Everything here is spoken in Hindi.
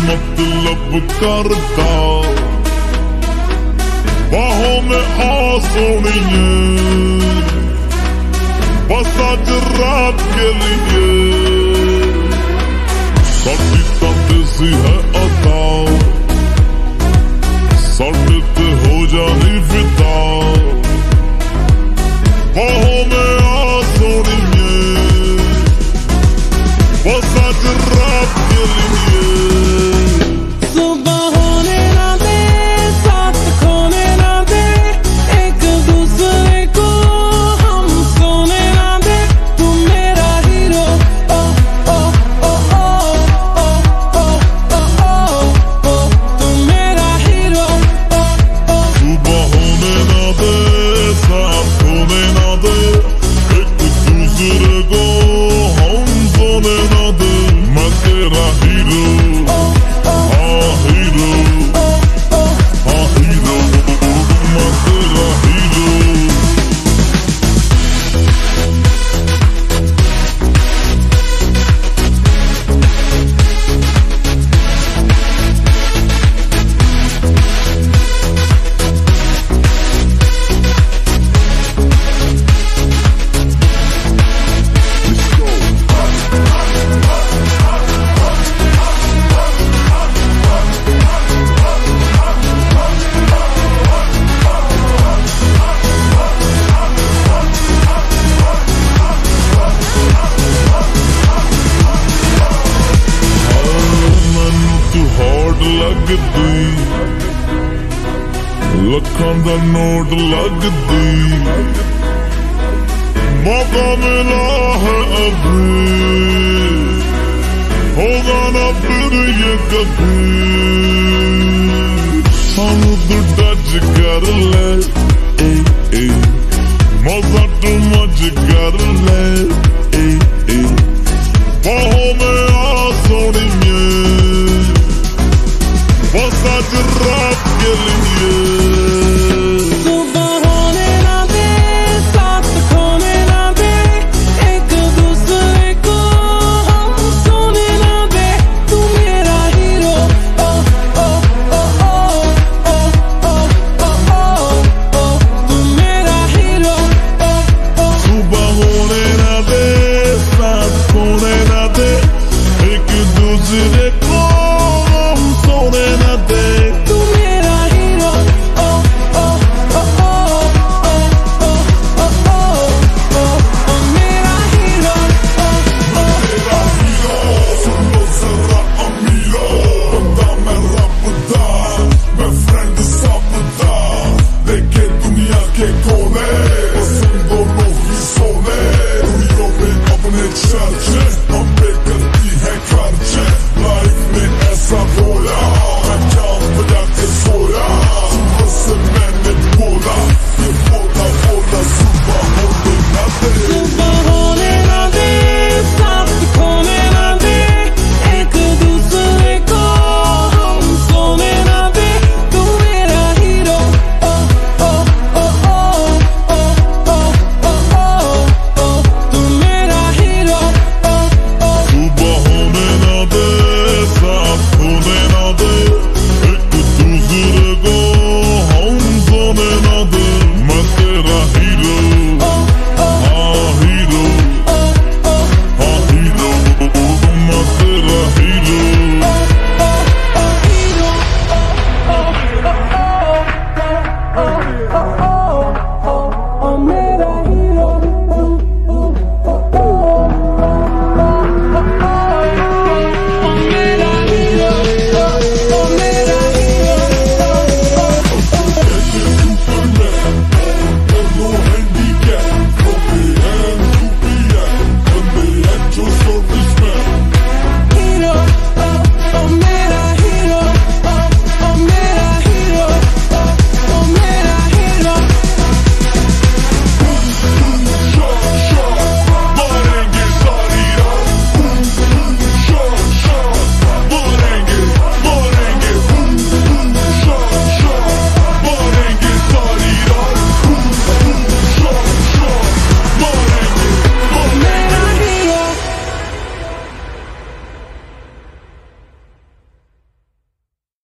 बेमतलब करदा, बाहों में आ सोनिए, बस आज रात के लिए। साडी तां देसी है अदा, साडे ते हो जानी फिदा, बाहों में आ सोनिए, बस आज रात के लिए। सुबह होने ना दे, साथ खोने ना दे, एक दूसरे को हम सोने ना दे। तू मेरा हीरो, ओ ओ ओ ओ ओ ओ ओ ओ ओ, तू मेरा हीरो, ओ ओ। सुबह होने ना दे, साथ खोने ना दे, एक दूसरे को हम सोने ना दे। मैं तेरा हीरो, हाँ हीरो, हाँ हीरो, मैं तेरा हीरो। ਮੈਨੂੰ ਤੂੰ ਹੌਟ ਲੱਗਦੀ, ਲੱਖਾਂ ਦਾ ਨੋਟ ਲੱਗਦੀ, ਮੌਕਾ ਮਿਲਾ ਹੈ ਅਭੀ, ਹੋਗਾ ਨਾ ਫਿਰ ਇਹ ਕਭੀ। ਸਾਨੂੰ ਤੂੰ ਟੱਚ ਕਰ ਲੈ, ਏ ਏ, ਮਜ਼ਾ ਤੂੰ ਮਜ ਕਰ ਲੈ, ਏ ਏ, ਬਾਹੋਂ में आ सोनिए, बस आज रात के लिए।